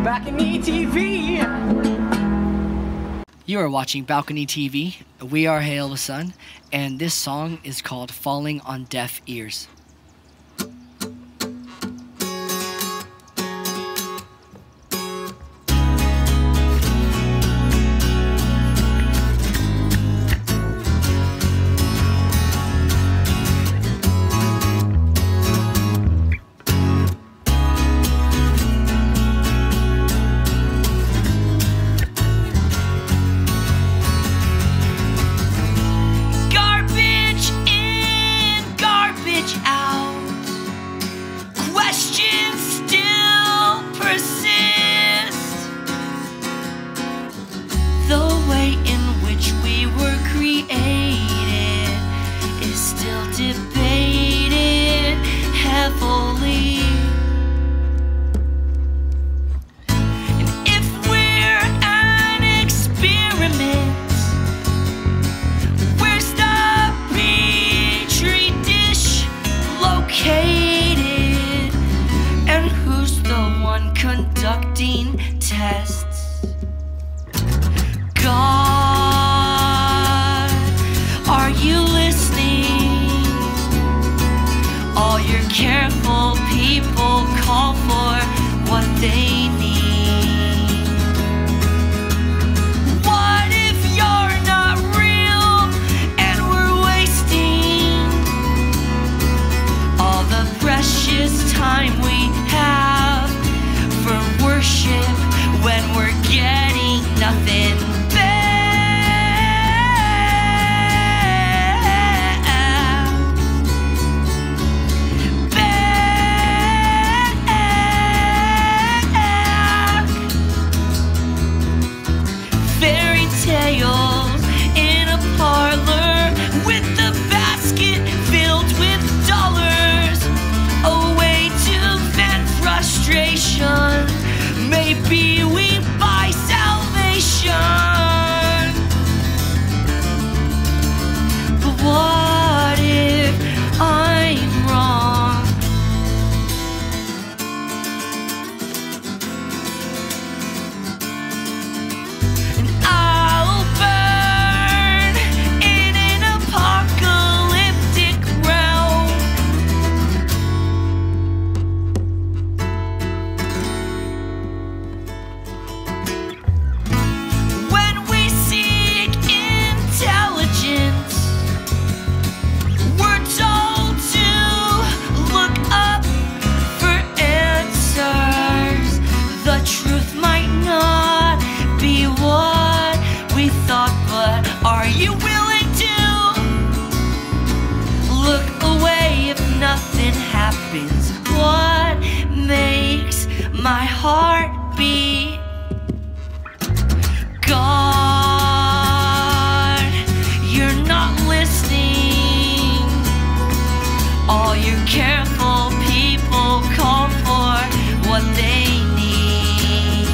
BalconyTV. You are watching Balcony TV. We are Hail the Sun, and this song is called Falling on Deaf Ears. Questions still persist. The way in which we were created is still debated heavily. And if we're an experiment, where's the petri dish located? And who's the one conducting tests? God, are you listening? All your careful people call for what they need. What if you're not real and we're wasting all the precious time we have for worship when we're getting nothing back? Fairy tales in a parlor with the basket filled with dollars, a way to vent frustration. Maybe we buy salvation. But what if I'm wrong? And I'll burn in an apocalyptic realm. When we seek intelligence, we're told to look up for answers. The truth might not be what we thought, but are you willing to look away if nothing happens? What makes my heart beat? God, you're not listening. All your careful people call for what they need.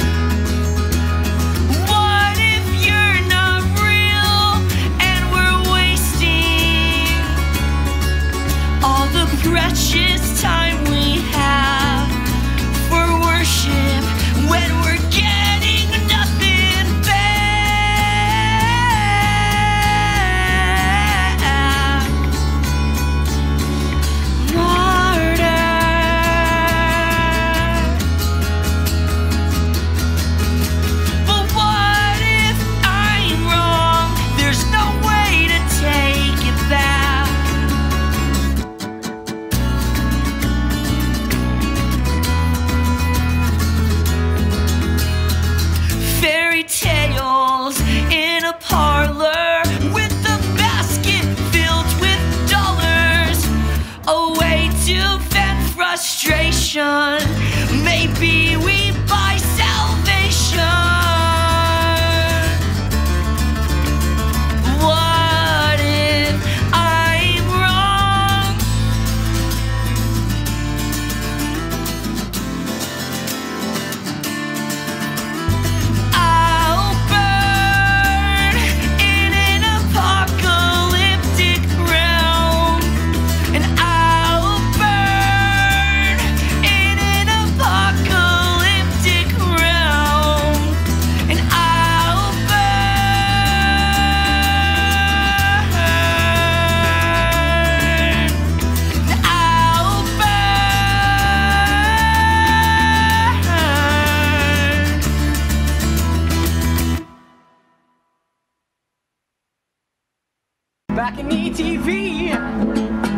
What if you're not real and we're wasting all the precious time we have for worship when we're getting nothing back? Martyr. But what if I'm wrong? There's no way to take it back. Fairy tales in a parlor with the basket filled with dollars, a way to vent frustration. Maybe we buy salvation. What if I'm wrong? I'll burn in an apocalyptic realm, and I'll burn in an apocalyptic BalconyTV.